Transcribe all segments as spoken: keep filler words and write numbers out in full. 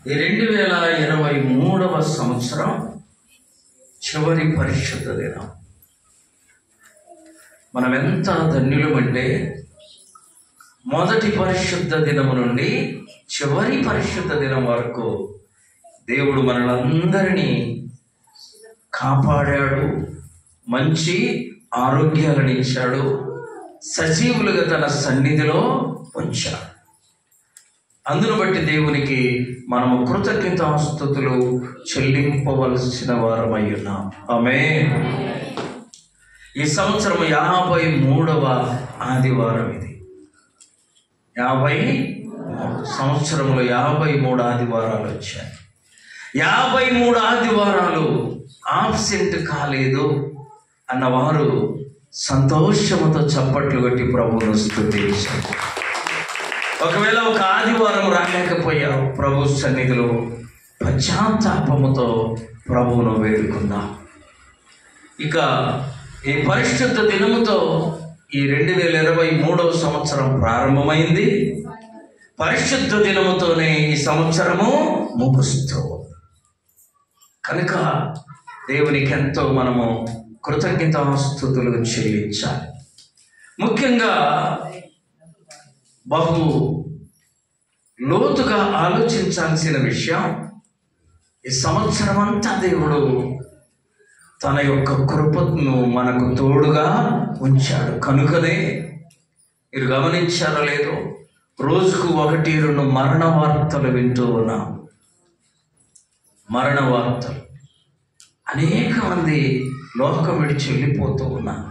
ఈ రెండు వేల ఇరవై మూడవ సంవత్సరం చివరి పరిశుద్ధ దినం. మనం ఎంత ధన్యులమంటే మొదటి పరిశుద్ధ దినము నుండి చివరి పరిశుద్ధ దినం వరకు దేవుడు మనలందరినీ కాపాడాడు, మంచి ఆరోగ్యాలను ఇచ్చాడు, సజీవులుగా తన సన్నిధిలో ఉంచాడు. అందును బట్టి దేవునికి మనము కృతజ్ఞతాస్తుతులు చెల్లింపవలసిన వారమై ఉన్నాం. ఆమేన్. ఈ సంవత్సరం యాభై మూడవ ఆదివారం ఇది. యాభై సంవత్సరంలో యాభై మూడు ఆదివారాలు వచ్చాయి. యాభై మూడు ఆదివారాలు ఆబ్సెంట్ కాలేదు అన్నవారు సంతోషముతో చప్పట్లు కొట్టి ప్రభువును స్తుతించారు. ఒకవేళ ఒక ఆదివారం రాలేకపోయావు, ప్రభు సన్నిధిలో పశ్చాత్తాపముతో ప్రభువును వేడుకుందాం. ఇక ఈ పరిశుద్ధ దినముతో ఈ రెండు వేల ఇరవై మూడవ సంవత్సరం ప్రారంభమైంది. పరిశుద్ధ దినముతోనే ఈ సంవత్సరము ముగుస్తూ కనుక దేవునికి ఎంతో మనము కృతజ్ఞతాస్తుతులు చెల్లించాలి. ముఖ్యంగా బహు లోతుగా ఆలోచించాల్సిన విషయం, ఈ సంవత్సరం అంతా దేవుడు తన యొక్క కృపను మనకు తోడుగా ఉంచాడు. కనుకనే మీరు గమనించారో లేదో, రోజుకు ఒకటి రెండు మరణ వార్తలు వింటూ ఉన్నాం. మరణ వార్తలు, అనేక మంది లోకం విడిచి వెళ్ళిపోతూ ఉన్నారు.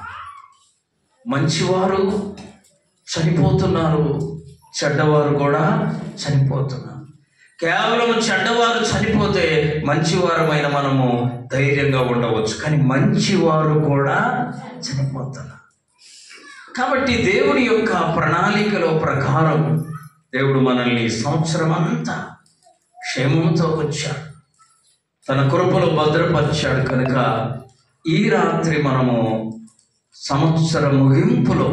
మంచివారు చనిపోతున్నారు, చెడ్డవారు కూడా చనిపోతున్నారు. కేవలం చెడ్డవారు చనిపోతే మంచివారమైన మనము ధైర్యంగా ఉండవచ్చు, కానీ మంచివారు కూడా చనిపోతున్నారు. కాబట్టి దేవుడి యొక్క ప్రణాళికలో ప్రకారం దేవుడు మనల్ని సంవత్సరం అంతా క్షేమంతో వచ్చాడు, తన కృపలో భద్రపరిచాడు. కనుక ఈ రాత్రి మనము సంవత్సర ముగింపులో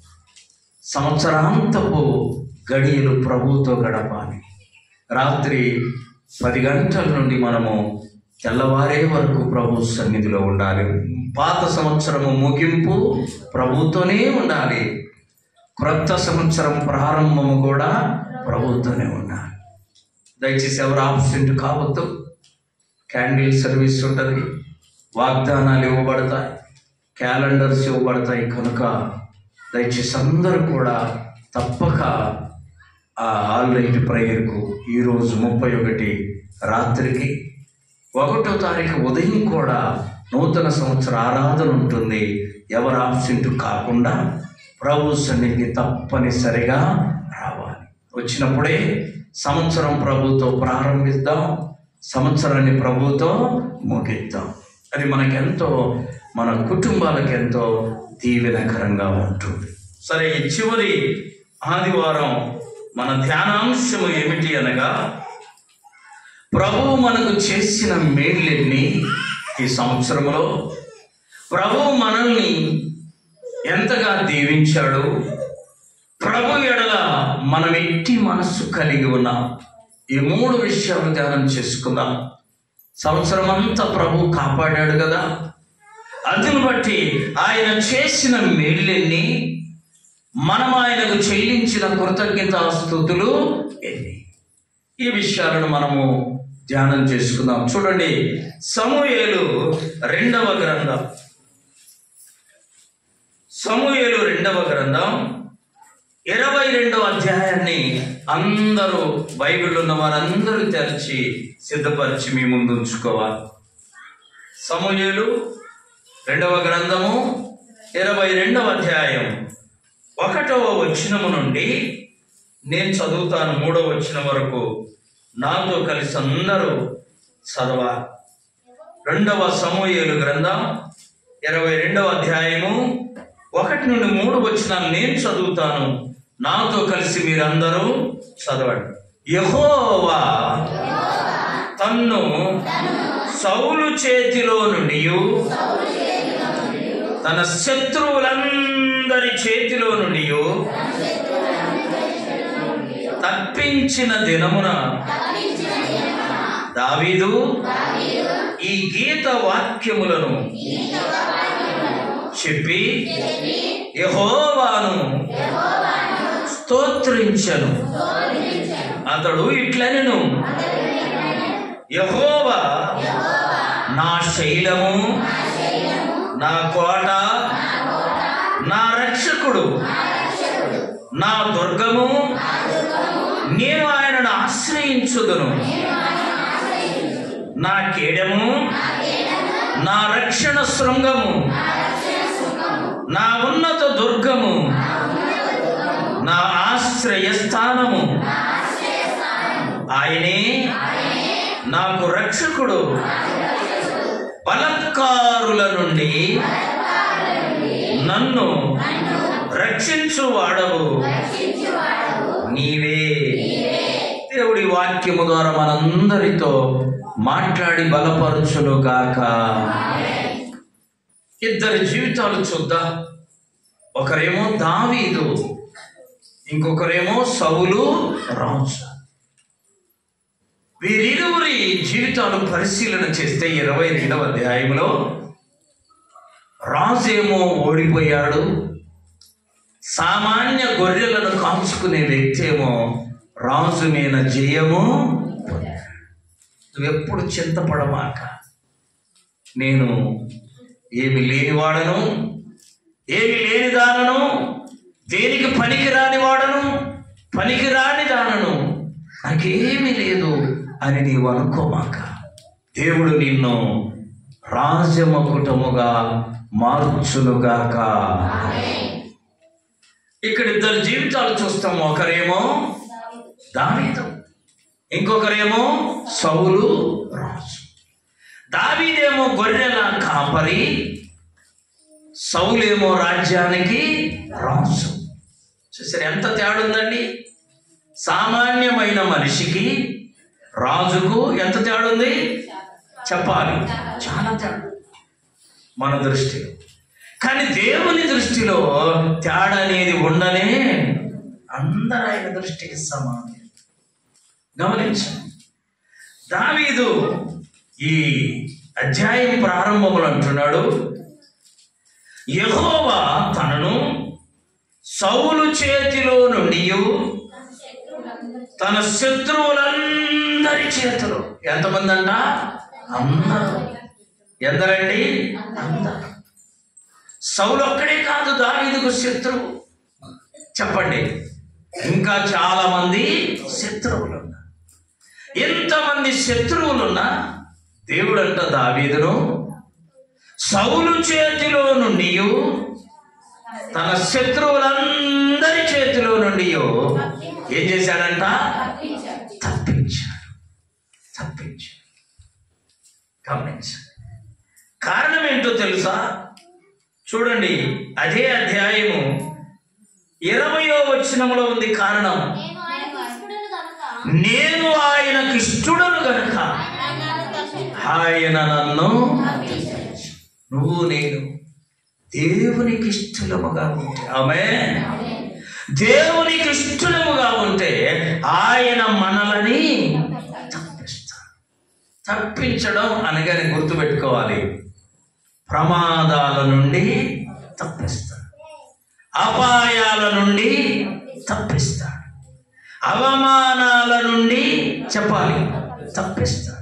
సంవత్సరాంతపు గడియలు ప్రభువుతో గడపాలి. రాత్రి పది గంటల నుండి మనము తెల్లవారే వరకు ప్రభు సన్నిధిలో ఉండాలి. పాత సంవత్సరము ముగింపు ప్రభువుతోనే ఉండాలి, క్రొత్త సంవత్సరం ప్రారంభము కూడా ప్రభువుతోనే ఉండాలి. దయచేసి ఎవరు ఆబ్సెంట్ కావద్దు. క్యాండిల్ సర్వీస్ ఉంటుంది, వాగ్దానాలు ఇవ్వబడతాయి, క్యాలెండర్స్ ఇవ్వబడతాయి. కనుక దయచేసి అందరూ కూడా తప్పక ఆ ఆల్ నైట్ ప్రేయర్కు ఈరోజు ముప్పై ఒకటి రాత్రికి, ఒకటో తారీఖు ఉదయం కూడా నూతన సంవత్సర ఆరాధన ఉంటుంది. ఎవరు ఆబ్సెంట్ కాకుండా ప్రభు సన్నిధికి తప్పనిసరిగా రావాలి. వచ్చినప్పుడే సంవత్సరం ప్రభుతో ప్రారంభిద్దాం, సంవత్సరాన్ని ప్రభుతో ముగిద్దాం. అది మనకెంతో, మన కుటుంబాలకు ఎంతో దీవెనకరంగా ఉంటుంది. సరే, ఈ చివరి ఆదివారం మన ధ్యానాంశము ఏమిటి అనగా, ప్రభువు మనకు చేసిన మేళ్ళెన్ని ఈ సంవత్సరంలో, ప్రభువు మనల్ని ఎంతగా దీవించాడు, ప్రభు ఎడల మనం ఎట్టి మనస్సు కలిగి ఉన్నాం. ఈ మూడు విషయాలు ధ్యానం చేసుకుందాం. సంవత్సరం అంతా ప్రభు కాపాడాడు కదా, అందును బట్టి ఆయన చేసిన మేళ్ళెన్ని, మనం ఆయనకు చెల్లించిన కృతజ్ఞతాస్తుతులు ఎన్ని, ఈ విషయాలను మనము ధ్యానం చేసుకుందాం. చూడండి, సమూయేలు రెండవ గ్రంథం సమూయేలు రెండవ గ్రంథం ఇరవై రెండవ అధ్యాయాన్ని అందరూ బైబిల్ ఉన్న వారందరూ తెరిచి సిద్ధపరిచి మీ ముందు ఉంచుకోవాలి. సమూయేలు రెండవ గ్రంథము ఇరవై రెండవ అధ్యాయం ఒకటవ వచనము నుండి నేను చదువుతాను, మూడవ వచనం వరకు నాతో కలిసి అందరూ చదవాలి. రెండవ సమూయేలు గ్రంథం ఇరవై రెండవ అధ్యాయము ఒకటి నుండి మూడు వచనాలు నేను చదువుతాను, నాతో కలిసి మీరందరూ చదవండి. యెహోవా తన్ను సౌలు చేతిలో నుండి తన శత్రువులందరి చేతిలో నుండి తప్పించిన దినమున దావీదు ఈ గీత వాక్యములను చెప్పి యెహోవాను స్తోత్రించెను. అతడు ఇట్లనెను, యెహోవా నా శైలము, నా కోట, నా రక్షకుడు, నా దుర్గము, నేను ఆయనను ఆశ్రయించుదును. నా కేడము, నా రక్షణ శృంగము, నా ఉన్నత దుర్గము, నా ఆశ్రయ స్థానము. ఆయనే నాకు రక్షకుడు. బలత్కారుల నుండి నన్ను రక్షించువాడవు నీవే. దేవుడి వాక్యము ద్వారా మనందరితో మాట్లాడి బలపరచును గాక. ఇద్దరి జీవితాలు చూద్దాం. ఒకరేమో దావీదు, ఇంకొకరేమో సౌలు రాజు. వీరిరువురి జీవితాలు పరిశీలన చేస్తే ఇరవై రెండవ అధ్యాయంలో రాజేమో ఓడిపోయాడు, సామాన్య గొర్రెలను కాల్చుకునే వ్యక్తి ఏమో రాజు మీద జయము. నువ్వెప్పుడు చింతపడమాక. నేను ఏమి లేనివాడను, ఏమి లేనిదానను, దేనికి పనికిరాని వాడను, పనికిరాని దానను, నాకేమీ లేదు అని నీవు అనుకోమాక. దేవుడు నిన్ను రాజమకుటముగా మార్చునుగాక. ఇక్కడ ఇద్దరు జీవితాలు చూస్తాము. ఒకరేమో దావీదు, ఇంకొకరేమో సౌలు రాజు. దావీదేమో గొర్రెల కాపరి, సౌలేమో రాజ్యానికి రాజు. చూసారు ఎంత తేడా ఉందండి. సామాన్యమైన మనిషికి రాజుకు ఎంత తేడా ఉంది చెప్పాలి. చాలా తేడా మన దృష్టిలో. కానీ దేవుని దృష్టిలో తేడా అనేది ఉండనే. అందరూ ఆయన దృష్టికి సమానం. గమనించండి, దావీదు ఈ అధ్యాయం ప్రారంభములు అంటున్నాడు, యెహోవా తనను సౌలు చేతిలో నుండి తన శత్రువులందరి చేతులు. ఎంతమంది అంట? అందరూ. ఎందరండి? అందరూ. సౌలు ఒక్కడే కాదు దావీదుకు శత్రువు. చెప్పండి, ఇంకా చాలా మంది శత్రువులు ఉన్నారు. ఎంతమంది శత్రువులున్నా దేవుడు అంట దావీదును సౌలు చేతిలో నుండి తన శత్రువులందరి చేతిలో నుండి ఏం చేశాడంట? తప్పించాడు. తప్పించాడు. గమనించాడు. కారణం ఏంటో తెలుసా? చూడండి, అదే అధ్యాయము ఇరవయో వచనంలో ఉంది కారణం. నేను ఆయనకు ఇష్టడును గనుక ఆయన నన్ను. నువ్వు నేను దేవునికి ఇష్టలముగా ఉంటే, ఆమేన్, దేవునికి ఇష్టలముగా ఉంటే ఆయన మనలని తప్పిస్తాడు. తప్పించడం అనగానే గుర్తుపెట్టుకోవాలి, ప్రమాదాల నుండి తప్పిస్తాడు, అపాయాల నుండి తప్పిస్తాడు, అవమానాల నుండి చెప్పాలి తప్పిస్తాడు,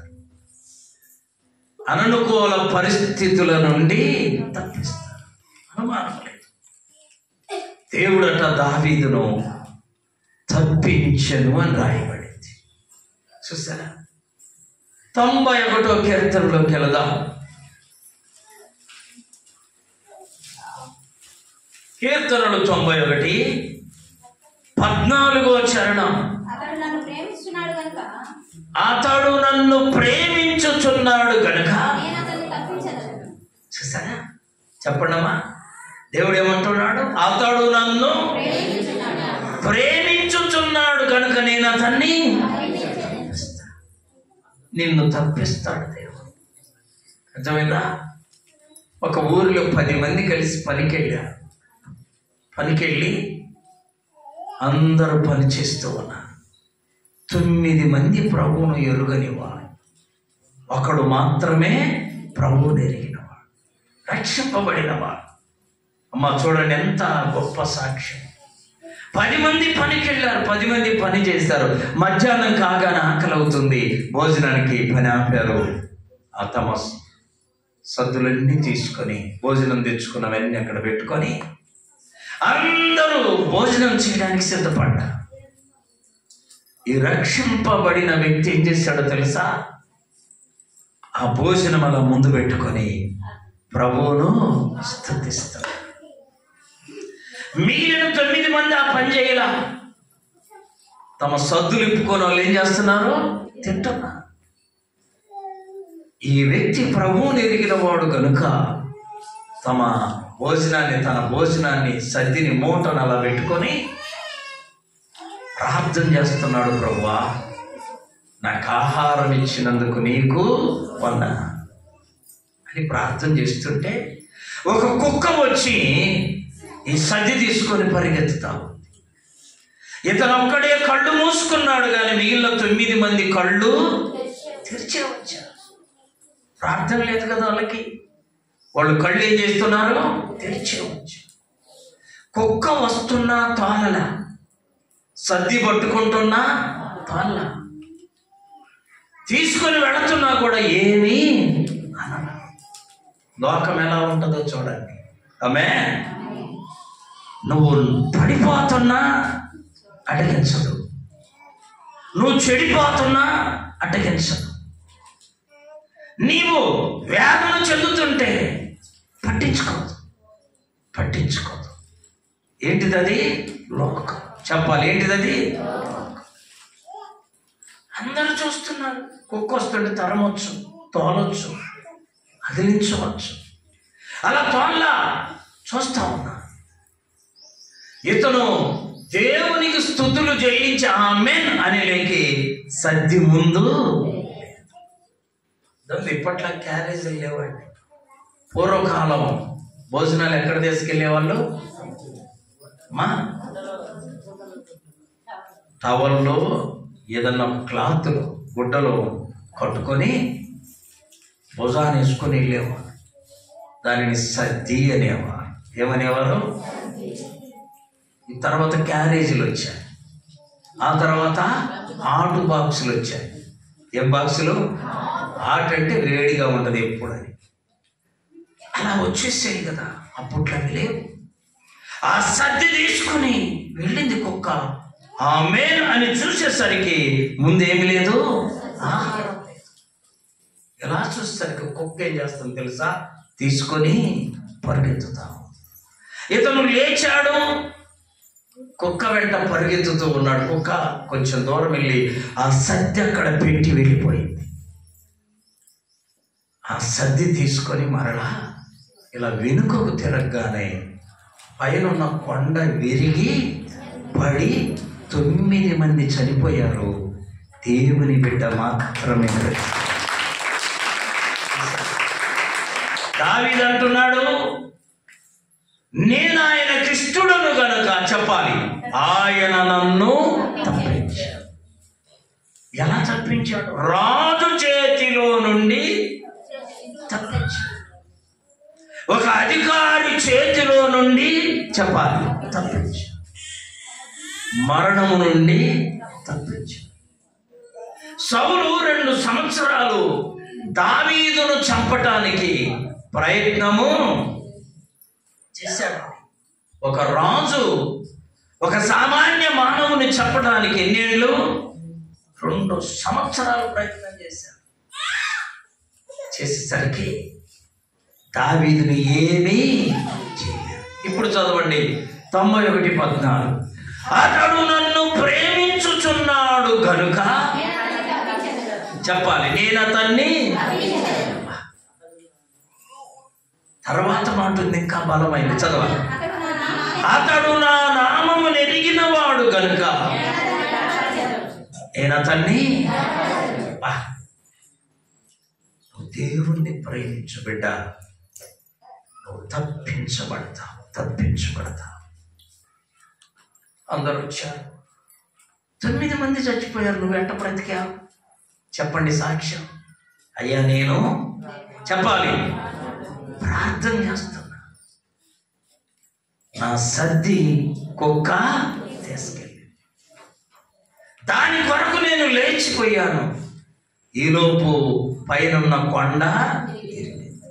అననుకూల పరిస్థితుల నుండి తప్పిస్తాడు. అనుమానం లేదు. దేవుడట దావీదును తప్పించెను అని రాయబడింది. చూసారా? తొంభై ఒకటో కీర్తనలోకి వెళదాం. కీర్తనలు తొంభై ఒకటి పద్నాలుగో చరణం. అతడు నన్ను ప్రేమించుచున్నాడు గనుక. చూసారా? చెప్పండమ్మా, దేవుడు ఏమంటున్నాడు? అతడు నన్ను ప్రేమించుచున్నాడు కనుక నేను అతన్ని నిన్ను తప్పిస్తాడు దేవుడు. అర్థమైందా? ఒక ఊరిలో పది మంది కలిసి పనికెళ్ళారు. పనికెళ్ళి అందరూ పని చేస్తూ ఉన్నారు. తొమ్మిది మంది ప్రభువును ఎరుగని వారు. ఒకడు మాత్రమే ప్రభువుని ఎరిగినవాడు, రక్షింపబడినవాడు. అమ్మ చూడండి ఎంత గొప్ప సాక్ష్యం. పది మంది పనికి వెళ్ళారు, పది మంది పని చేశారు. మధ్యాహ్నం కాగానే ఆకలి అవుతుంది, భోజనానికి పని ఆపారు. ఆ తమ సద్దులన్నీ తీసుకొని భోజనం తెచ్చుకున్నవన్నీ అక్కడ పెట్టుకొని అందరూ భోజనం చేయడానికి సిద్ధపడ్డారు. ఈ రక్షింపబడిన వ్యక్తి ఏం చేశాడో తెలుసా? ఆ భోజనం అలా ముందు పెట్టుకొని ప్రభువును స్తుతిస్తాడు. మిగిలిన తొమ్మిది మంది ఆ పని చేయలా. తమ సద్దులు ఇప్పుకొని వాళ్ళు ఏం చేస్తున్నారు? తింటున్నారు. ఈ వ్యక్తి ప్రభువుని ఎరిగిన వాడు కనుక తమ భోజనాన్ని తన భోజనాన్ని సద్దిని మూటను అలా పెట్టుకొని ప్రార్థన చేస్తున్నాడు. ప్రభువా, నాకు ఆహారం ఇచ్చినందుకు నీకు వందనాలు అని ప్రార్థన చేస్తుంటే ఒక కుక్క వచ్చి ఈ సద్ది తీసుకొని పరిగెత్తుతావు. ఇతను ఒక్కడే కళ్ళు మూసుకున్నాడు, కానీ మిగిలిన తొమ్మిది మంది కళ్ళు తెరిచే వచ్చారు. ప్రార్థన లేదు కదా వాళ్ళకి, వాళ్ళు కళ్ళు ఏం చేస్తున్నారు? తెరిచే వచ్చారు. కుక్క వస్తున్నా తోలల, సద్ది పట్టుకుంటున్నా తోల, తీసుకొని వెళుతున్నా కూడా ఏమీ అనల. లోకం ఎలా ఉంటుందో చూడండి. ఆమె నువ్వు పడిపోతున్నా అటగించదు, నువ్వు చెడిపోతున్నా అటగించదు, నీవు వేదన చెందుతుంటే పట్టించుకోదు పట్టించుకోదు ఏంటిది అది? లోకం. చెప్పాలి, ఏంటిది అది? అందరూ చూస్తున్నారు. కుక్క వస్తుంటే తరమొచ్చు, తోలొచ్చు, అదిలించవచ్చు. అలా తోల్లా చూస్తా ఉన్నా. ఇతను దేవునికి స్తుతులు చెల్లించి ఆమేన్ అని లేకి సద్ది ముందు ఇప్పట్లో క్యారేజ్ వెళ్ళేవాడిని. పూర్వకాలం భోజనాలు ఎక్కడ తీసుకెళ్లేవాళ్ళు? మా టవల్లో ఏదన్నా క్లాత్లు గుడ్డలు కట్టుకొని భుజాన్ని వేసుకొని వెళ్ళేవారు. దానిని సద్ది అనేవారు. ఏమనేవారు? ఈ తర్వాత క్యారేజీలు వచ్చాయి, ఆ తర్వాత ఆటు బాక్సులు వచ్చాయి. ఏం బాక్సులు? ఆట అంటే వేడిగా ఉంటుంది ఎప్పుడని. అలా వచ్చేసాయి కదా, అప్పట్లో అవి లేవు. ఆ సద్ది తీసుకుని వెళ్ళింది కుక్క. ఆమేన్ అని చూసేసరికి ముందేమి లేదు, ఆహారం లేదు. ఎలా చూసేసరికి కుక్క ఏం చేస్తుంది తెలుసా? తీసుకొని పరిగెత్తుతాం. ఇతను లేచాడు, కుక్క వెంట పరిగెత్తుతూ ఉన్నాడు. కుక్క కొంచెం దూరం వెళ్ళి ఆ సద్ది అక్కడ పెట్టి వెళ్ళిపోయింది. ఆ సద్ది తీసుకొని మరలా ఇలా వెనుకకు తిరగగానే పైన ఉన్న కొండ విరిగి పడి తొమ్మిది మంది చనిపోయారు. దేవుని బిడ్డ మాత్రమే. దావీదు అంటున్నాడు, నేను ఆయన ఇష్టుడను గనుక చెప్పాలి, ఆయన నన్ను తప్పించాడు. ఎలా తప్పించాడు? రాజు చేతిలో నుండి తప్పించాడు. ఒక అధికారి చేతిలో నుండి చెప్పాలి తప్పించాడు. మరణము నుండి తప్పించాడు. సౌలు రెండు సంవత్సరాలు దావీదును చంపటానికి ప్రయత్నము చేశాడు. ఒక రాజు ఒక సామాన్య మానవుని చంపడానికి ఎన్నేళ్ళు? రెండు సంవత్సరాలు ప్రయత్నం చేశాడు. చేసేసరికి దావీదుని ఏమీ చేయలేదు. ఇప్పుడు చదవండి తొంభై ఒకటి పద్నాలుగు. అతడు నన్ను ప్రేమించుచున్నాడు గనుక చెప్పాలి, నేను అతన్ని. తర్వాత మాట ఉంది, ఇంకా బలమైంది, చదవాలి. అతడు నా నామము నెరిగిన వాడు గనుక నేను అతన్ని. నువ్వు దేవుణ్ణి ప్రేమించు బిడ్డ, నువ్వు తప్పించబడతావు, తప్పించబడతావు. అందరూ వచ్చారు, తొమ్మిది మంది చచ్చిపోయారు. నువ్వు ఎట్ట బ్రతికావు? చెప్పండి సాక్ష్యం. అయ్యా నేను చెప్పాలి, ప్రార్థన చేస్తున్నా, నా సద్ది కుక్క తీసుకెళ్ళి, దాని కొరకు నేను లేచిపోయాను, ఈలోపు పైన కొండ ఇరిగింది.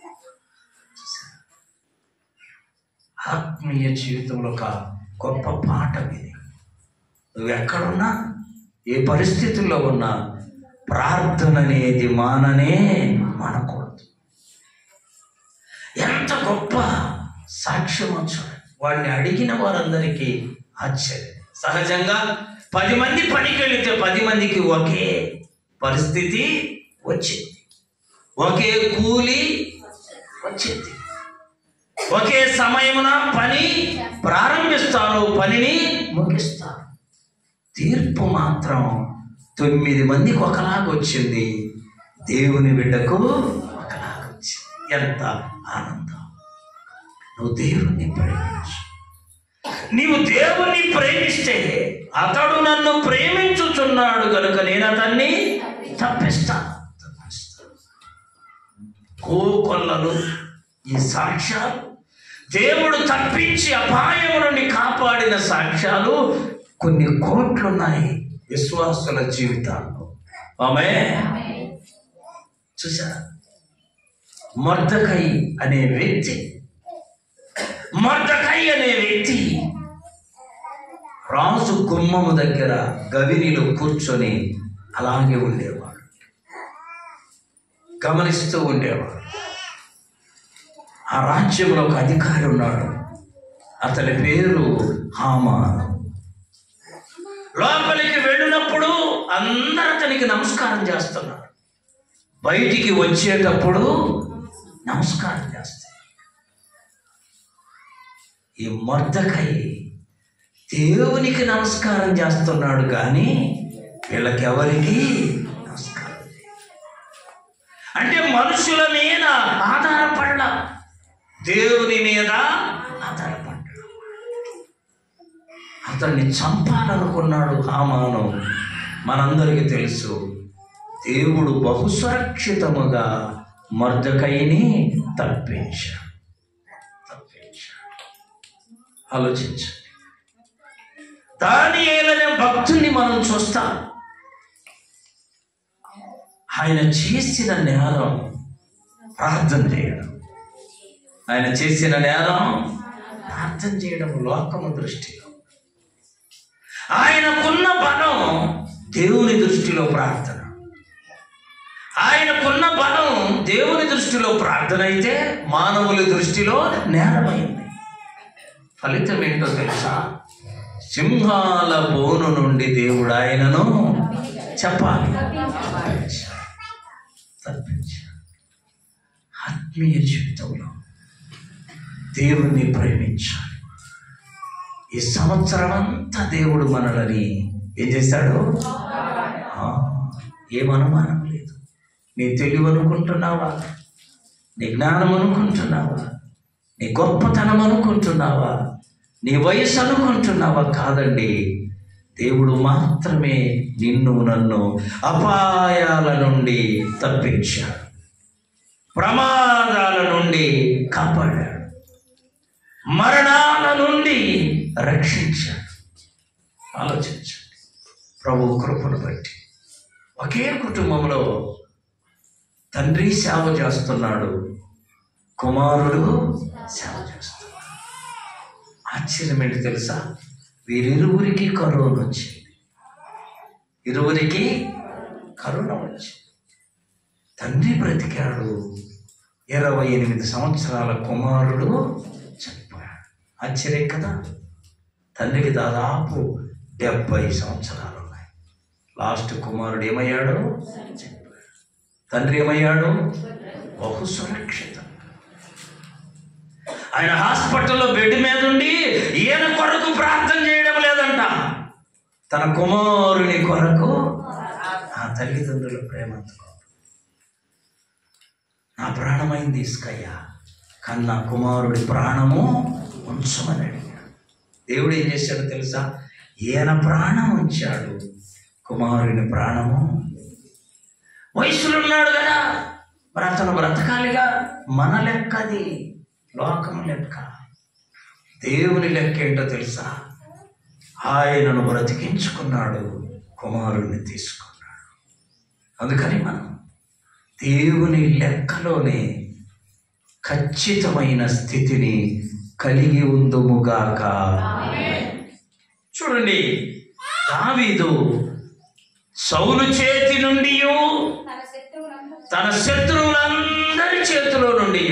ఆత్మీయ జీవితంలో ఒక గొప్ప పాఠం ఇది. నువ్వు ఎక్కడున్నా, ఏ పరిస్థితుల్లో ఉన్నా, ప్రార్థన అనేది మాననే మానకూడదు. ఎంత గొప్ప సాక్ష్యం చూడండి. వాడిని అడిగిన వారందరికీ ఆశ్చర్యం. సహజంగా పది మంది పనికి వెళితే పది మందికి ఒకే పరిస్థితి వచ్చింది, ఒకే కూలి వచ్చింది, ఒకే సమయమున పని ప్రారంభిస్తారు, పనిని ముగిస్తారు. తీర్పు మాత్రం తొమ్మిది మందికి ఒకలాగా వచ్చింది, దేవుని బిడ్డకు ఒకలాగా వచ్చింది. ఎంత ఆనందం! నువ్వు దేవుణ్ణి ప్రేమించు. నీవు దేవుణ్ణి ప్రేమిస్తే అతడు నన్ను ప్రేమించుచున్నాడు కనుక నేను అతన్ని తప్పిస్తాను. కోకొల్లలు ఈ సాక్ష్యాలు, దేవుడు తప్పించి అపాయం నుండి కాపాడిన సాక్ష్యాలు కొన్ని కోట్లున్నాయి విశ్వాసుల జీవితాల్లో. ఆమె చూసారా, మొర్దెకై అనే వ్యక్తి మొర్దెకై అనే వ్యక్తి రాజు గుమ్మము దగ్గర గవినిలో కూర్చొని అలాగే ఉండేవాడు, గమనిస్తూ ఉండేవాడు. ఆ రాజ్యంలో ఒక అధికారి ఉన్నాడు, అతని పేరు హామాను. లోపలికి వెళ్ళినప్పుడు అందరూ అతనికి నమస్కారం చేస్తున్నారు, బయటికి వచ్చేటప్పుడు నమస్కారం చేస్తారు. ఈ మొర్దెకై దేవునికి నమస్కారం చేస్తున్నాడు కానీ వీళ్ళకెవరికి నమస్కారం చేయదు. అంటే మనుషుల మీద ఆధారపడ, దేవుని మీద ఆధారపడ్డాడు. అతన్ని చంపాలనుకున్నాడు హామాను. మనందరికీ తెలుసు, దేవుడు బహుసురక్షితముగా మొర్దెకైని తప్పించాడు తప్పించాడు ఆలోచించండి. దానియేలనే భక్తుని మనం చూస్తాం. ఆయన చేసిన నేరం ప్రార్థన చేయడం, ఆయన చేసిన నేరం ప్రార్థన చేయడం లోకము దృష్టిలో. ఆయనకున్న బలం దేవుని దృష్టిలో ప్రార్థన, ఆయనకున్న బలం దేవుని దృష్టిలో ప్రార్థన అయితే మానవుల దృష్టిలో నేరమైంది. ఫలితం ఏంటో తెలుసా? సింహాల బోను నుండి దేవుడు ఆయనను చెప్పాలి తప్పించాడు. ఆత్మీయ జీవితంలో దేవుణ్ణి ప్రేమించాలి. ఈ సంవత్సరం అంతా దేవుడు మనల్ని ఏం చేశాడు? ఏమనుమానం లేదు. నీ తెలివి అనుకుంటున్నావా? నీ జ్ఞానం అనుకుంటున్నావా? నీ గొప్పతనం అనుకుంటున్నావా? నీ వయసు అనుకుంటున్నావా? కాదండి, దేవుడు మాత్రమే నిన్ను నన్ను అపాయాల నుండి తప్పించాడు, ప్రమాదాల నుండి కాపాడాడు, మరణాల నుండి రక్షించాడు. ఆలోచించండి. ప్రభు కృపను బట్టి ఒకే కుటుంబంలో తండ్రి సేవ చేస్తున్నాడు, కుమారుడు సేవ చేస్తున్నాడు. ఆశ్చర్యం ఏంటి తెలుసా? వీరిరువురికి కరోనా వచ్చింది. ఇరువురికి కరోనా వచ్చింది. తండ్రి బ్రతికాడు, ఇరవై ఎనిమిది సంవత్సరాల కుమారుడు చనిపోయాడు. ఆశ్చర్యం కదా? తండ్రికి దాదాపు డెబ్బై సంవత్సరాలు ఉన్నాయి. లాస్ట్ కుమారుడు ఏమయ్యాడు? చనిపోయాడు. తండ్రి ఏమయ్యాడు? బహు సురక్షితం. ఆయన హాస్పిటల్లో బెడ్ మీద ఉండి ఈయన కొరకు ప్రార్థన చేయడం లేదంట, తన కుమారుని కొరకు. ఆ తల్లిదండ్రుల ప్రేమ అందుకో. నా ప్రాణమైంది ఇసుకయ్యా, కానీ నా కుమారుడి ప్రాణము ఉంచమని అడిగాడు. దేవుడు ఏం చేశాడో తెలుసా? ఈయన ప్రాణం ఉంచాడు, కుమారుని ప్రాణము. వయసులో ఉన్నాడు కదా, మరి అతను బ్రతకాలిగా. మన లెక్కది, లోకం లెక్క. దేవుని లెక్క ఏంటో తెలుసా? ఆయనను బ్రతికించుకున్నాడు, కుమారుణ్ణి తీసుకున్నాడు. అందుకని మనం దేవుని లెక్కలోనే ఖచ్చితమైన స్థితిని కలిగి ఉందుముగాక. చూడండి, దావీదు సౌలు చేతి నుండి, తన శత్రువులందరి చేతిలో నుండి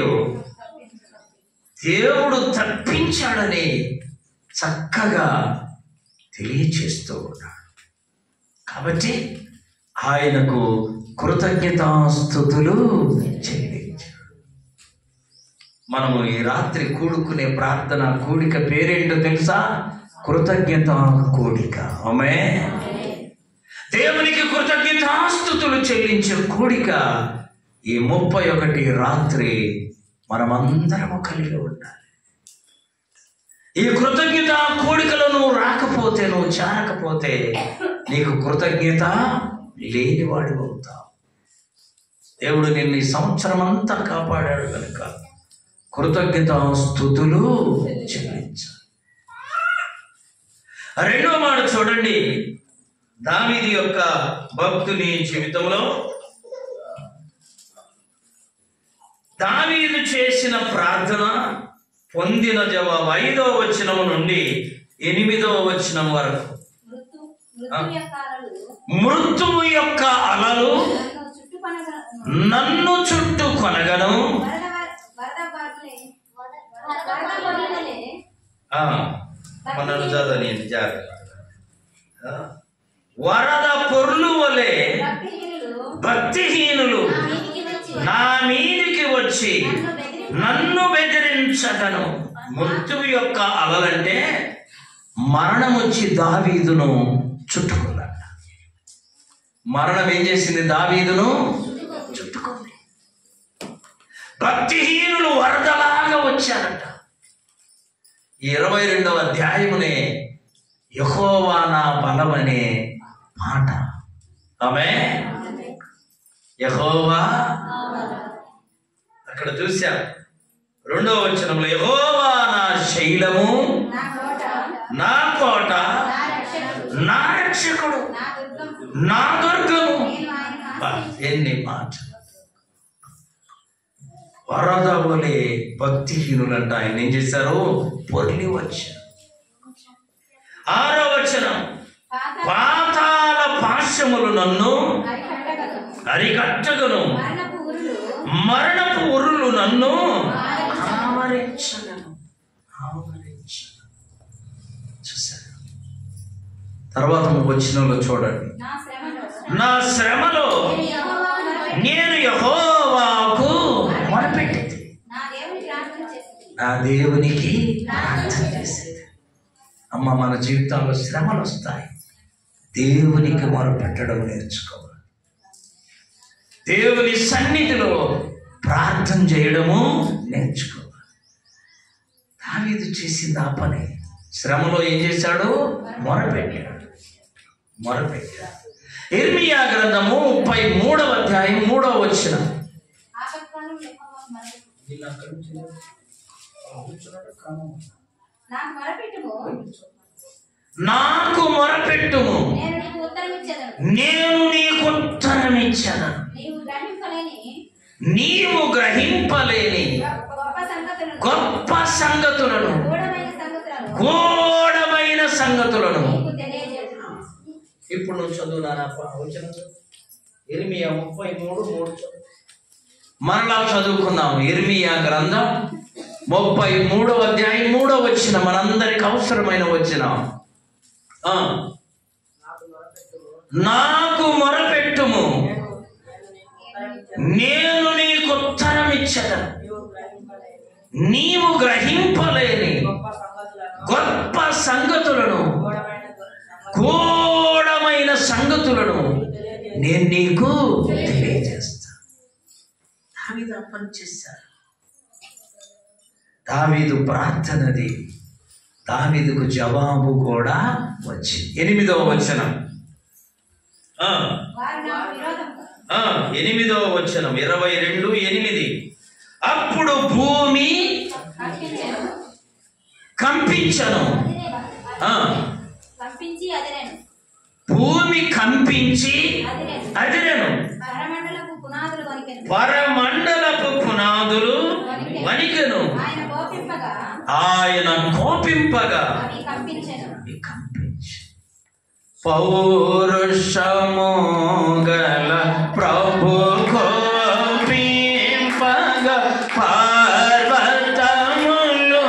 దేవుడు తప్పించాడని చక్కగా తెలియచేస్తూ ఉన్నాడు. కాబట్టి ఆయనకు కృతజ్ఞతాస్తుతులు చెల్లించాడు. మనము ఈ రాత్రి కూడుకునే ప్రార్థన కూడిక పేరేంటో తెలుసా? కృతజ్ఞత కూడిక. ఆమేన్. దేవునికి కృతజ్ఞతాస్తుతులు చెల్లించే కూడిక ఈ ముప్పై ఒకటి రాత్రి మనమందరము కలిగి ఉండాలి. ఈ కృతజ్ఞత కూడికలో నువ్వు రాకపోతే, నువ్వు చేరకపోతే నీకు కృతజ్ఞత లేనివాడు అవుతావు. దేవుడు నిన్ను ఈ సంవత్సరం అంతా కాపాడాడు కనుక కృతజ్ఞత స్తుతులు చెల్లించాలి. రెండో మాట చూడండి, దావీదు యొక్క భక్తుని జీవితంలో దావీదు చేసిన ప్రార్థన పొందిన జవాబు ఐదవ వచనం నుండి ఎనిమిదవ వచనం వరకు. మృత్యువు యొక్క అలలు నన్ను చుట్టూ కొనగను, మనను చదవని వరద పొర్లు వలె భక్తిహీనులు నా మీదికి వచ్చి నన్ను బెదిరించగను. మృత్యువు యొక్క అలలంటే మరణం వచ్చి దావీదును చుట్టుకున్నాడు. మరణం ఏం చేసింది? దావీదును చుట్టుకుంది. భక్తిహీనులు వరదలాగా వచ్చారట. ఇరవై రెండవ అధ్యాయమునే యెహోవా నా బలమనే మాట. ఆమేన్. యెహోవా అక్కడ చూశాం రెండవ వచనంలో, యెహోవా నా శైలము, నా కోట, నా రక్షకుడు, నా దుర్గము. ఎన్ని మాట! వరద వలె భక్తిహీనులంట ఆయన ఏం చేశారు? పొర్లి వచ్చారు. ఆరో వచనం, పాతాళ పాశములు నన్ను అరికట్టగను, మరణపు ఉరులు నన్ను ఆవరించగను. ఆవరించగను. చూసారు? తర్వాత వచనంలో చూడండి, నా శ్రమలో నేను యెహోవాకు మొరపెట్టేది, నా దేవునికి ప్రార్థన చేసేది. అమ్మ, మన జీవితంలో శ్రమలు వస్తాయి, దేవునికి మొరపెట్టడం నేర్చుకోవాలి. దేవుని సన్నిధిలో ప్రార్థన చేయడము నేర్చుకోవాలి. దావీదు చేసింది ఆ పని. శ్రమలో ఏం చేశాడు? మొరపెట్టాడు. మొరపెట్టాడు. ఇర్మియా గ్రంథము ముప్పై మూడవ అధ్యాయం మూడవ వచనం. నాకు మొరపెట్టుము, నేను నీకు ఉత్తరం ఇచ్చాను. నీవు గ్రహింపలేని గొప్ప సంగతులను, గూఢమైన సంగతులను. ఇప్పుడు నువ్వు చదువునారా? ఇర్మియా ముప్పై మూడు మూడు మరలా చదువుకుందాం. ఇర్మియా గ్రంథం ముప్పై మూడవ అధ్యాయం మూడవ వచనం మనందరికి అవసరమైన వచనం. నాకు మొరపెట్టుము, నేను నీకు ఉత్తరం ఇచ్చదను. నీవు గ్రహింపలేని గొప్ప సంగతులను, గూఢమైన సంగతులను నేను నీకు తెలియజేస్తాను. దావీదు ఆ పని చేశాడు. దావీదు ప్రార్థనది, దావీదుకు జవాబు కూడా వచ్చింది. ఎనిమిదవ వచనం, ఎనిమిదో వచనం, ఇరవై రెండు ఎనిమిది. అప్పుడు భూమి కంపించను. భూమి కంపించి అదిరెను, పరమండలపు పునాదులు వణికెను. ఆయన కోపింపగా కంపించి పౌరుషము గల ప్రభు కోపింపగా పర్వతములు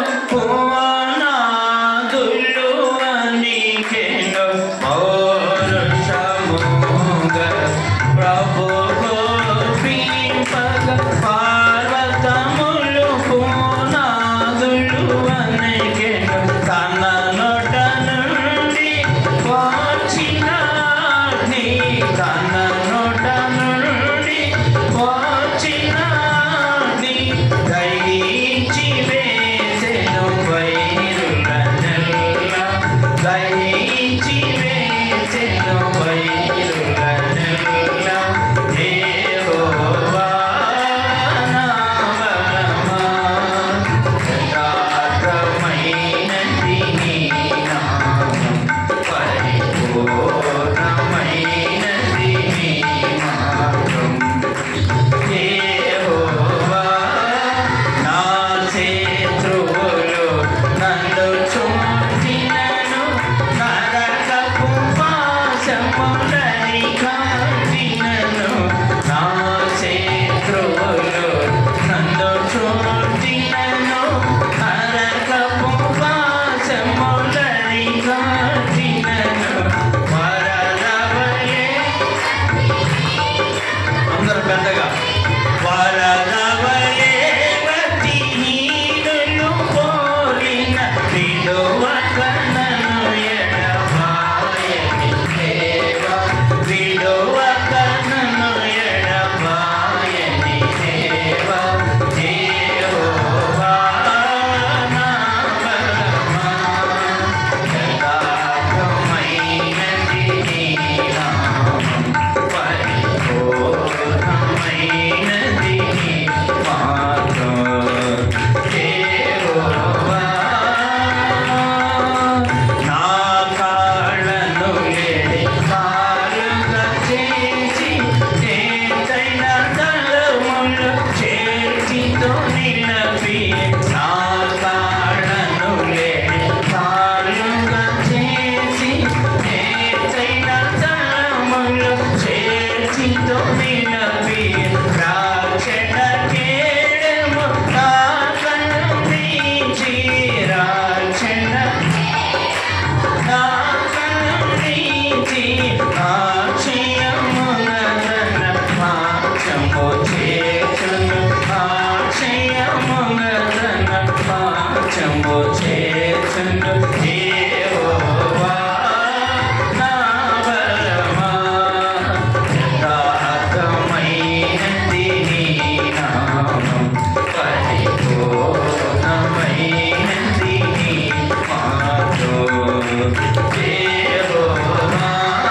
పునాదులు వణికెను. పౌరుషము గల ప్రభు కోపింపగా పర్వతములు పునాదులు వణికెను. తన నోట నుండి వచ్చిన నీ తన నోట నుండి వచ్చిన నీ దయించి వేసెను వైరులనెల్ల, దయించి వేసెను వైరులనెల్ల. యెహోవా నా బలమా, యథార్థమైనది నీ నామం, పరిపూర్ణమైనది నీ మార్గం. యెహోవా నా శత్రువులు నన్ను చుట్టినను, నరకపు పాశములని కాచినను. నా శత్రువులు నన్ను చుట్టినను, నరకపు పాశములని కాచినను. వరదవలే అందరూ పెద్దగా, వరదవలే భక్తిహీనులు పోలిన విడువక నన్ను ఎడబాయని దేవా, విడువక నన్ను ఎడబాయని దేవా. యెహోవా నా బలమా, యథార్థమైనది నీ నామం, పరిపూర్ణమైనది నీ మార్గం. యెహోవా నా కాళ్ళను లేడి కాలుగా చేసి, చేతైన తలములు చేర్చితో నిలపి. నా కాళ్ళను లేడి కాలుగా చేసి, చేతైన తలములు చేర్చితో నిలపి. రాక్షణ కేడము నా కన్నుంచి, రాక్షణ నా కన్నుంచి, అక్షయమున నన్ను పాచము చేర్చును, అక్షయమున నన్ను పాచము చేర్చును. యెహోవా నా బలమా, యథార్థమైనది నీ నామం, పరిపూర్ణమైనది నీ మార్గం. యెహోవా.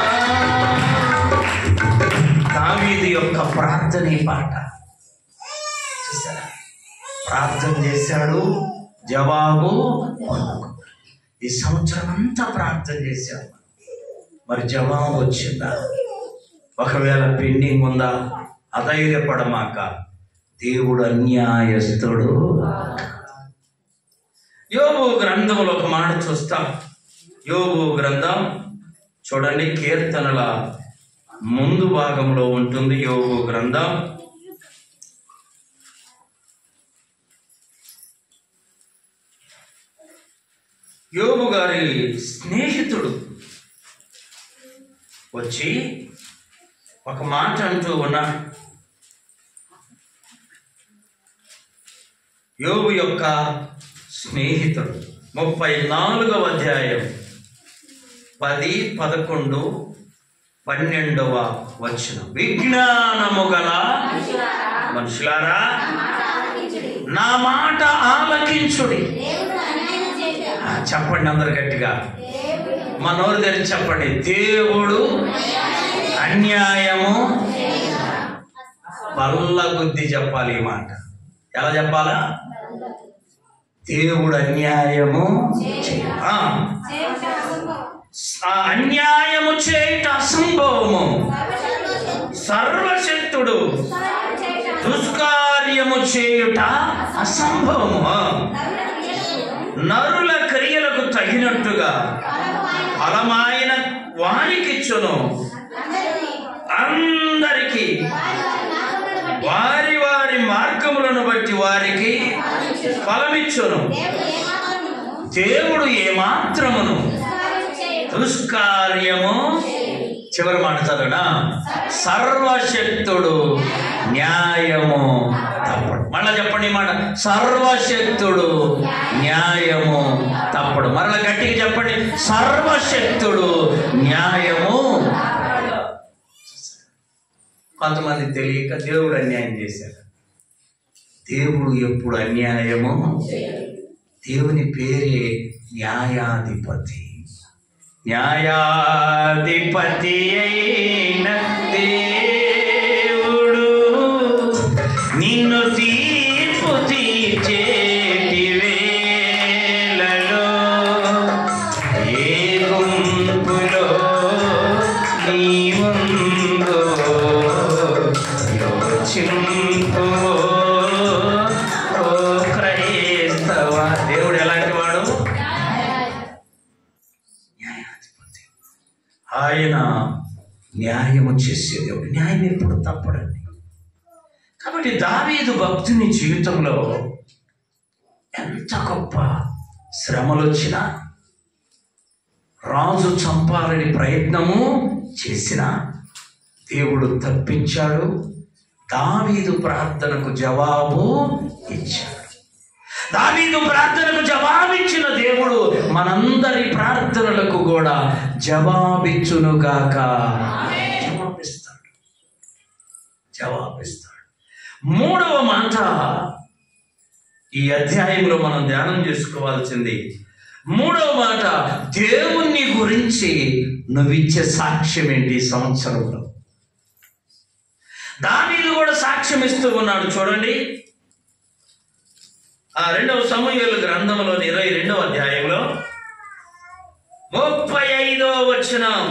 దావీదు యొక్క ప్రార్థన ఈ పాట చూసారా? ప్రార్థన చేశాడు, జవాబు పొందుకో. ఈ సంవత్సరం అంతా ప్రార్థన చేశాడు, మరి జవాబు వచ్చిందా? ఒకవేళ పెండింగ్ ఉందా? అధైర్యపడమాక, దేవుడు అన్యాయస్తుడు. యోబు గ్రంథంలో ఒక మాట చూస్తాం. యోబు గ్రంథం చూడండి, కీర్తనల ముందు భాగంలో ఉంటుంది. యోబు గ్రంథం యోబు గారి స్నేహితుడు వచ్చి ఒక మాట అంటూ ఉన్నా. యోబు యొక్క స్నేహితుడు ముప్పై నాలుగవ అధ్యాయం పది పదకొండు పన్నెండవ వచనం. విజ్ఞానము గల మనుషులారా నా మాట ఆలకించుడి. చెప్పండి అందరు గట్టిగా, మన నోరు తెరిచి చెప్పండి. దేవుడు అన్యాయము బల్ల గుద్ది చెప్పాలి ఈ మాట. ఎలా చెప్పాలా? దేవుడు అన్యాయము ఆ అన్యాయము చేయుట అసంభవము, సర్వశక్తుడు దుష్కార్యము చేయుట అసంభవము, నరుల క్రియలకు తగినట్టుగా ఫలమైన వారికిచ్చును, అందరికి వారి వారి మార్గములను బట్టి వారికి ఫలమిచ్చును. దేవుడు ఏమాత్రమును దుష్కార్యము, చివరి మాట చదవనా, సర్వశక్తుడు న్యాయము తప్పడు. మళ్ళా చెప్పండి మాట, సర్వశక్తుడు న్యాయము తప్పడు. మరలా గట్టిగా చెప్పండి, సర్వశక్తుడు న్యాయము. కొంతమంది తెలియక దేవుడు అన్యాయం చేశారు. దేవుడు ఎప్పుడు అన్యాయము, దేవుని పేరే న్యాయాధిపతి. న్యాయాధిపతి అయిన దేవుడు నిన్ను తీర్పు తీర్చేటి వేళలో ఏ గుంపులో నీవుందో యోచింపు ఓ క్రైస్తవ. దేవుడు ఎలాంటి వాడు? ఆయన న్యాయము చేసే దేవుడు. న్యాయం ఎప్పుడు తప్పడండి. కాబట్టి దావీదు భక్తుని జీవితంలో ఎంత గొప్ప శ్రమలు వచ్చినా, రాజు చంపాలని ప్రయత్నము చేసినా దేవుడు తప్పించాడు. దావీదు ప్రార్థనకు జవాబు ఇచ్చాడు. దావీదు ప్రార్థనకు జవాబిచ్చిన దేవుడు మనందరి ప్రార్థనలకు కూడా జవాబిచ్చునుగాక. జవాబిస్తాడు జవాబిస్తాడు మూడవ మాట ఈ అధ్యాయంలో మనం ధ్యానం చేసుకోవాల్సింది. మూడవ మాట, దేవుణ్ణి గురించి నువ్విచ్చే సాక్ష్యం ఏంటి ఈ సంవత్సరంలో? దావీదు కూడా సాక్ష్యం ఇస్తూ ఉన్నాడు. చూడండి, ఆ రెండవ సమూయేలు గ్రంథంలోని ఇరవై రెండవ అధ్యాయంలో ముప్పై ఐదవ వచనం,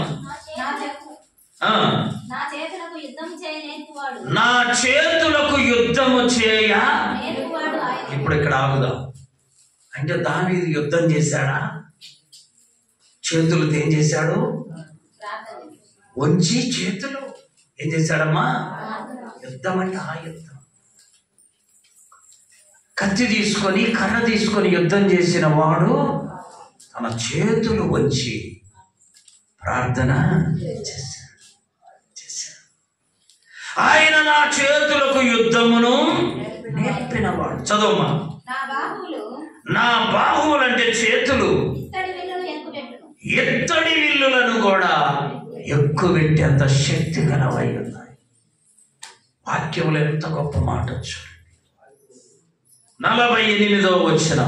నా చేతులకు యుద్ధము చేయ. ఇప్పుడు ఇక్కడ ఆగుదాం. అంటే దావీదు యుద్ధం చేశాడా? చేతులు ఏం చేశాడు? వంచి చేతులు ఏం చేశాడమ్మా? యుద్ధం అంటే ఆ యుద్ధం. కత్తి తీసుకొని కర్ర తీసుకొని యుద్ధం చేసిన వాడు తన చేతులు వంచి ప్రార్థన చేశాడు చేశాడు ఆయన నా చేతులకు యుద్ధమును నేర్పినవాడు. చదవమ్మా. నా బాహువులు అంటే చేతులు ఎత్తడి విల్లులను కూడా ఎక్కువెట్టేంత శక్తి గలవై ఉన్నాయి. వాక్యములు ఎంత గొప్ప మాట చూడండి. నలభై ఎనిమిదవ వచనం,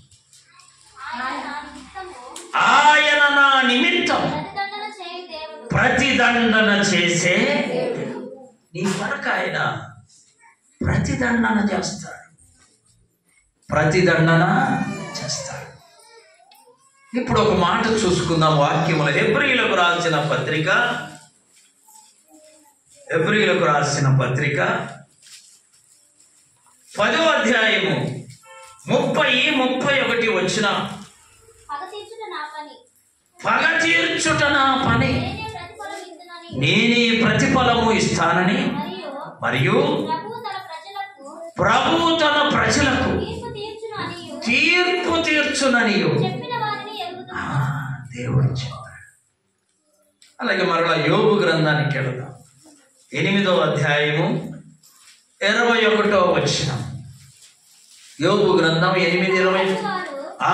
ఆయన నా నిమిత్తం ప్రతిదండన చేసే. నీ కొరకు ఆయన ప్రతిదండన చేస్తాడు, ప్రతిదండన చేస్తాడు. ఇప్పుడు ఒక మాట చూసుకుందాం వాక్యములు. హెబ్రీయులకు రాసిన పత్రిక, హెబ్రీయులకు రాసిన పత్రిక పదో అధ్యాయము ముప్పై ముప్పై ఒకటి వచ్చిన, పగ తీర్చుట నా పని, నేనే ప్రతిఫలము ఇస్తానని, మరియు ప్రభు తన ప్రజలకు తీర్పు తీర్చునని దేవుడు చెప్పాడు. అలాగే మరలా యోబు గ్రంథానికి వెళదాం. ఎనిమిదో అధ్యాయము ఇరవై ఒకటో వచనం. యోబు గ్రంథం ఎనిమిది ఇరవై. ఆ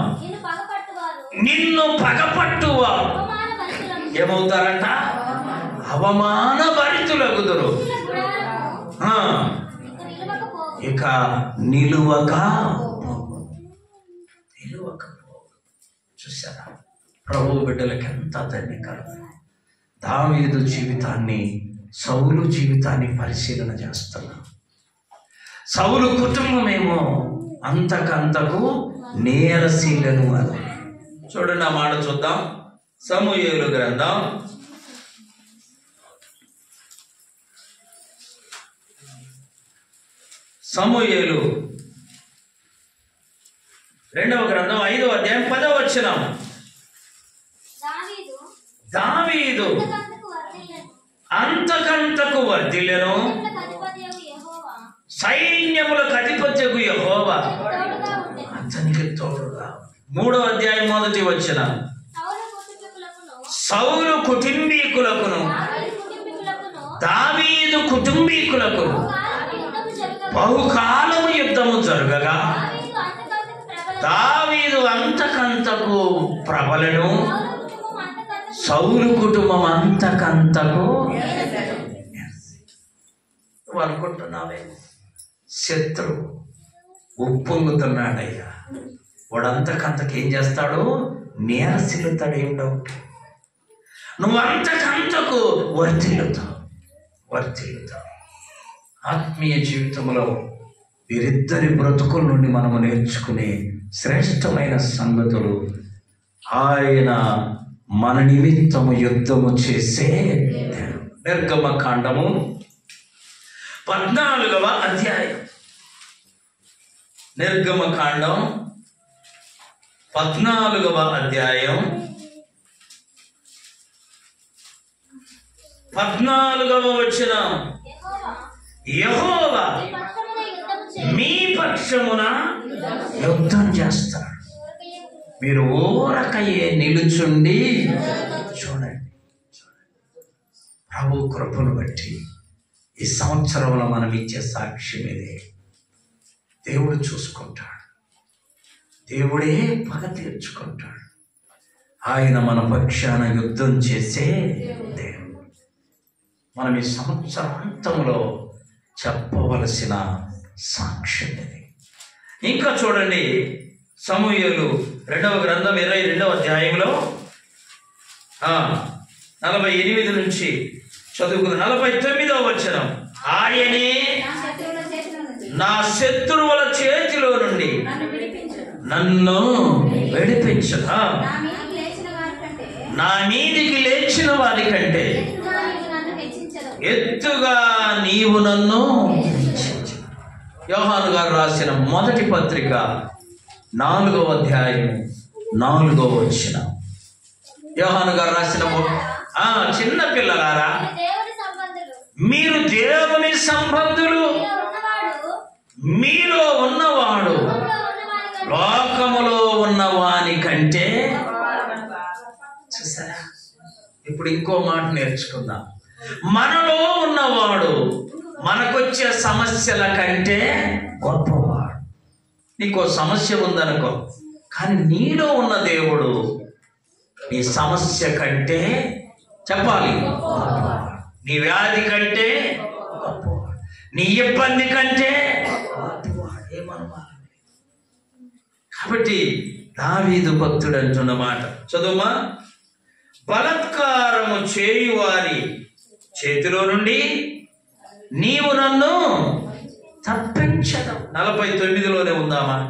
నిన్ను పగపట్టువా ఏమవుతారంట? అవమాన భరితులగుదురు, ఇక నిలువక నిలువక. చూసారా ప్రభు బిడ్డలకి ఎంత ధన్యకరం. దావీదు జీవితాన్ని సౌలు జీవితాన్ని పరిశీలన చేస్తున్నాం. సౌలు కుటుంబమేమో అంతకంతకు నేరశీలను అని. చూడండి ఆ మాట చూద్దాం. సమూయేలు గ్రంథం సమూయేలు రెండవ గ్రంథం ఐదవ అధ్యాయం పదవ వచనం. దావీదు అంతకంతకు వర్ధిల్లెను, సైన్యములకు అధిపత్యకు యెహోవా అతనికి తోడుగా. మూడవ అధ్యాయం మొదటి వచనం. సౌలు కుటుంబీకులకును దావీదు కుటుంబీకులకును బహుకాలము యుద్ధము జరగగా దావీదు అంతకంతకు ప్రబలను, సౌలు కుటుంబం అంతకంతకు. నువ్వు అనుకుంటున్నావే శత్రువు ఉప్పొంగుతున్నాడయ్యా, వాడంతకంతకు ఏం చేస్తాడు? నేరసిల్లుతాడు. ఏం డౌట్? నువ్వు అంతకంతకు వర్ధిల్లుతావు వర్ధిల్లుతావు ఆత్మీయ జీవితంలో వీరిద్దరి బ్రతుకుల నుండి మనము నేర్చుకునే శ్రేష్టమైన సంగతులు. ఆయన మన నిమిత్తము యుద్ధము చేసే. నిర్గమ కాండము పద్నాలుగవ అధ్యాయం. నిర్గమ కాండం పద్నాలుగవ అధ్యాయం పద్నాలుగవ వచనం. యెహోవా మీ పక్షమున యుద్ధం చేస్తాడు, మీరు ఊరకయే నిలుచుండి చూడండి. ప్రభు కృపను బట్టి ఈ సంవత్సరంలో మనం ఇచ్చే సాక్ష్యం ఇదే. దేవుడు చూసుకుంటాడు, దేవుడే పగ తీర్చుకుంటాడు. ఆయన మన పక్షాన యుద్ధం చేసే దేవుడు. మనం ఈ సంవత్సరాంతంలో చెప్పవలసిన సాక్ష్యం ఇది. ఇంకా చూడండి, సమూయేలు రెండవ గ్రంథం ఇరవై రెండవ అధ్యాయంలో నలభై ఎనిమిది నుంచి చదువుకున్న నలభై తొమ్మిదవ వచనం. ఆయనే నా శత్రువుల చేతిలో నుండి నన్ను విడిపించగా నా మీదికి లేచిన వారి కంటే ఎత్తుగా నీవు నన్ను. యోహాను గారు రాసిన మొదటి పత్రిక నాలుగవ అధ్యాయం నాలుగవ వచనం. యోహాను గారు రాసిన ఆ చిన్న పిల్లలారా, మీరు దేవుని సంబంధులు, మీలో ఉన్నవాడు లోకములో ఉన్నవాని కంటే. చూసారా? ఇప్పుడు ఇంకో మాట నేర్చుకుందాం. మనలో ఉన్నవాడు మనకొచ్చే సమస్యల కంటే గొప్పవాడు. నీకో సమస్య ఉందనుకో, కానీ నీలో ఉన్న దేవుడు నీ సమస్య కంటే చెప్పాలి నీ వ్యాధి కంటే గొప్పవాడు, నీ ఇబ్బంది కంటే గొప్పవాడు. ఏమనమాట? కాబట్టి దావీదు భక్తుడు అంటున్న మాట చదువుమా. బలత్కారము చేయువారి చేతిలో నుండి నీవు నన్ను తప్పించదు. నలభై తొమ్మిదిలోనే ఉందా మాట.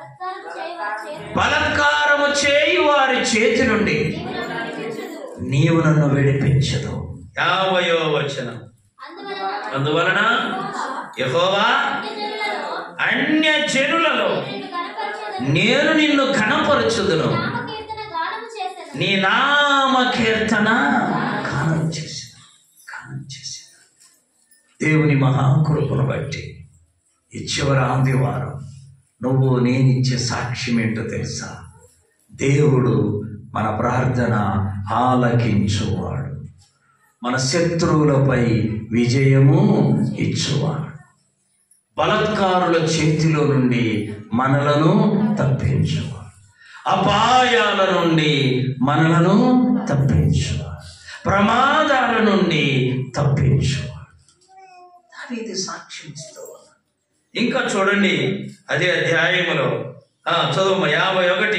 బలత్కారము చేయి వారి చేతి నుండి నీవు నన్ను విడిపించదు. యాభైవ వచనం. అందువలన యెహోవా అన్య జనులలో నేను నిన్ను ఘనపరచుదును, నీ నామ కీర్తన గానం చేసిన గానం చేసిన. దేవుని మహాకృపను బట్టి ఈ చివరి ఆదివారం నువ్వు నేనిచ్చే సాక్ష్యం ఏంటో తెలుసా? దేవుడు మన ప్రార్థన ఆలకించువాడు, మన శత్రువులపై విజయము ఇచ్చువాడు, బలత్కారుల చేతిలో నుండి మనలను తప్పించువాడు, అపాయాల నుండి మనలను తప్పించువాడు, ప్రమాదాల నుండి తప్పించువాడు. దావీదు సాక్ష్యం ఇస్తూ ఉన్నాడు. ఇంకా చూడండి అదే అధ్యాయములో చదువు యాభై ఒకటి.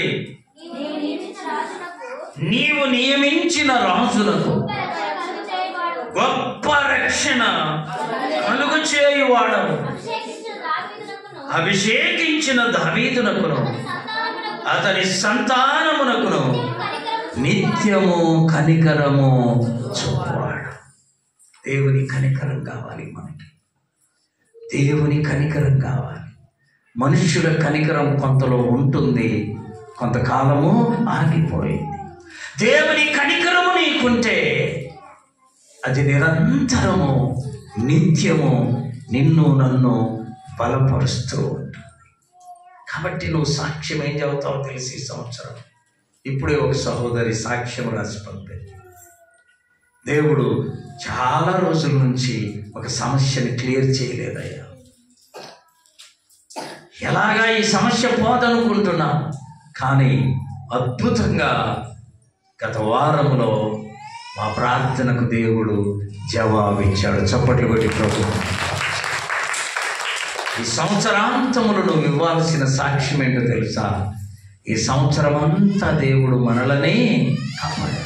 నీవు నియమించిన రాజులకు గొప్ప రక్ష రక్షణ కలుగు చేయువాడవు. అభిషేకించిన దావీదునకును అతని సంతానమునకును నిత్యము కనికరము చూపువాడు. దేవుని కనికరం కావాలి మనకి, దేవుని కనికరం కావాలి. మనుష్యుల కనికరం కొంతలో ఉంటుంది, కొంతకాలము ఆగిపోయింది. దేవుని కనికరము నీకుంటే అది నిరంతరము నిత్యము నిన్ను నన్ను బలపరుస్తూ ఉంటుంది. కాబట్టి నువ్వు సాక్ష్యం ఏం చెబుతావో తెలిసి ఈ సంవత్సరం ఇప్పుడే ఒక సహోదరి సాక్ష్యం రాసి పంపింది. దేవుడు చాలా రోజుల నుంచి ఒక సమస్యని క్లియర్ చేయలేదయ్యా, ఎలాగా ఈ సమస్య పోదనుకుంటున్నా, కానీ అద్భుతంగా గత వారంలో మా ప్రార్థనకు దేవుడు జవాబిచ్చాడు. చప్పట్లు కొట్టి ప్రభు, ఈ సంవత్సరాంతములు నువ్వు ఇవ్వాల్సిన సాక్ష్యం ఏంటో తెలుసా? ఈ సంవత్సరం అంతా దేవుడు మనలనే కాపాడాడు.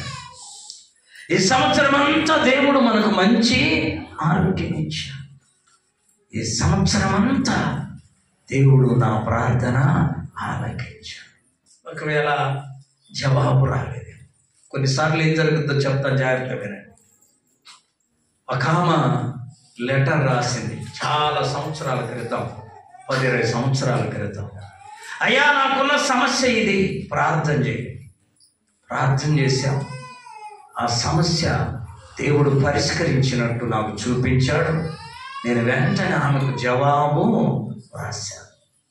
ఈ సంవత్సరం అంతా దేవుడు మనకు మంచి ఆరోగ్యం ఇచ్చాడు. ఈ సంవత్సరం అంతా దేవుడు నా ప్రార్థన ఆలకించాడు. ఒకవేళ జవాబు రాలేదు, కొన్నిసార్లు ఏం జరుగుతుందో చెప్తాను, జాగ్రత్త వినండి. ఒక ఆమె లెటర్ రాసింది చాలా సంవత్సరాల క్రితం, పది ఇరవై సంవత్సరాల క్రితం. అయ్యా నాకున్న సమస్య ఇది, ప్రార్థన చేయి. ప్రార్థన చేశాం, ఆ సమస్య దేవుడు పరిష్కరించినట్టు నాకు చూపించాడు. నేను వెంటనే ఆమెకు జవాబు రాశాను.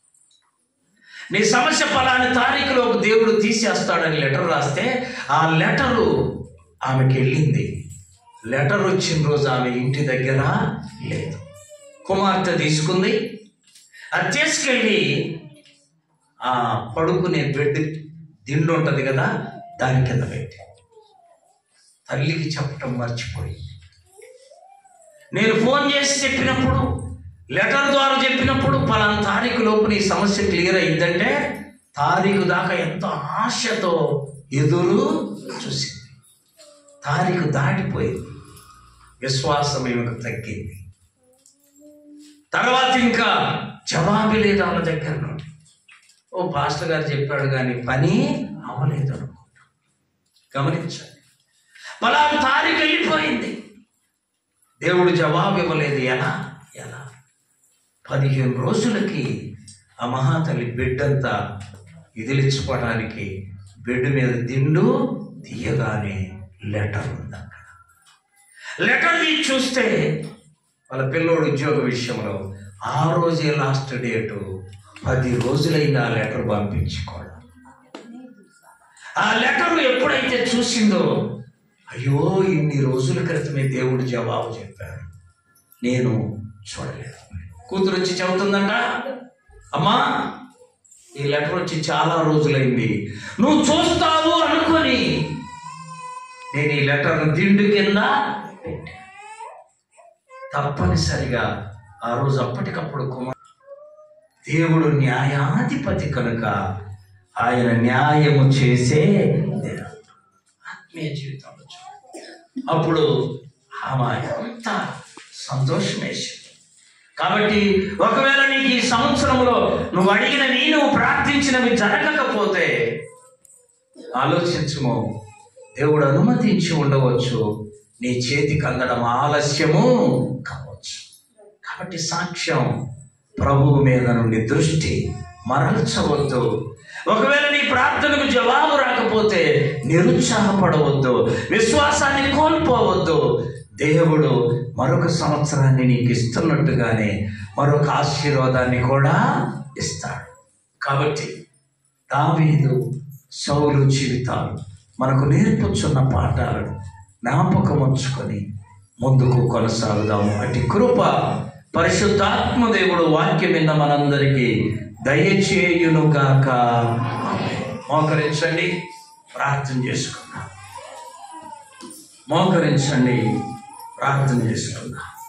నీ సమస్య పలాని తారీఖులో దేవుడు తీసేస్తాడని లెటర్ రాస్తే ఆ లెటరు ఆమెకి వెళ్ళింది. లెటర్ వచ్చిన రోజు ఆమె ఇంటి దగ్గర లేదు. కుమార్తె తీసుకుంది, అది తీసుకెళ్ళి ఆ పడుకునే బెడ్ దిండు ఉంటుంది కదా, దాని కింద పెట్టి తల్లికి చెప్పటం మర్చిపోయింది. నేను ఫోన్ చేసి చెప్పినప్పుడు, లెటర్ ద్వారా చెప్పినప్పుడు పలానా తారీఖు లోపు నీ సమస్య క్లియర్ అయిందంటే తారీఖు దాకా ఎంతో ఆశతో ఎదురు చూసింది. తారీఖు దాటిపోయింది, విశ్వాసం ఏమికి తగ్గింది. తర్వాత ఇంకా జవాబు లేదు ఆమె దగ్గర నుండి. ఓ పాస్టర్ గారు చెప్పాడు కానీ పని అవ్వలేదు అనుకుంటా. గమనించండి, పలానా తారీఖు వెళ్ళిపోయింది, దేవుడు జవాబు ఇవ్వలేదు. ఎలా ఎలా పదిహేను రోజులకి ఆ మహాతల్లి బెడ్ అంతా ఇదిలించుకోవడానికి బెడ్ మీద దిండు తీయగానే లెటర్ ఉంది అక్కడ. లెటర్ తీసి చూస్తే వాళ్ళ పిల్లోడు ఉద్యోగ విషయంలో ఆ రోజే లాస్ట్ డేటు, పది రోజులైంది ఆ లెటర్ పంపించుకోవడం. ఆ లెటర్ ఎప్పుడైతే చూసిందో, అయ్యో ఇన్ని రోజుల క్రితమే దేవుడు జవాబు చెప్పారు, నేను చూడలేదు. కూతురు వచ్చి చెబుతుందంట, అమ్మా ఈ లెటర్ వచ్చి చాలా రోజులైంది, నువ్వు చూస్తావు అనుకొని నేను ఈ లెటర్ను దిండు కింద పెట్టా. తప్పనిసరిగా ఆ రోజు అప్పటికప్పుడు కుమార్ దేవుడు న్యాయాధిపతి కనుక ఆయన న్యాయము చేసే ఆత్మీయ జీవితంలో అప్పుడు ఆమె ఎంత సంతోషం వేసింది. కాబట్టి ఒకవేళ నీకు ఈ సంవత్సరంలో నువ్వు అడిగినవి, నువ్వు ప్రార్థించినవి జరగకపోతే ఆలోచించుము, దేవుడు అనుమతించి ఉండవచ్చు, నీ చేతికి అందడం ఆలస్యము కావచ్చు. కాబట్టి సాక్ష్యం ప్రభువు మీద నుండి దృష్టి మరల్చవద్దు. ఒకవేళ నీ ప్రార్థనకు జవాబు రాకపోతే నిరుత్సాహపడవద్దు, విశ్వాసాన్ని కోల్పోవద్దు. దేవుడు మరొక సంవత్సరాన్ని నీకు ఇస్తున్నట్టుగానే మరొక ఆశీర్వాదాన్ని కూడా ఇస్తాడు. కాబట్టి దావీదు, సౌలు జీవితాలు మనకు నేర్పుచున్న పాఠాలను జ్ఞాపకం ఉంచుకొని ముందుకు కొనసాగుదాము. అటు కృప పరిశుద్ధాత్మ దేవుడు వాక్యం విన్న మనందరికీ దయచేయునుగాక. మోకరించండి, ప్రార్థన చేసుకుందాం. మోకరించండి, ప్రార్థన చేసుకుందాం.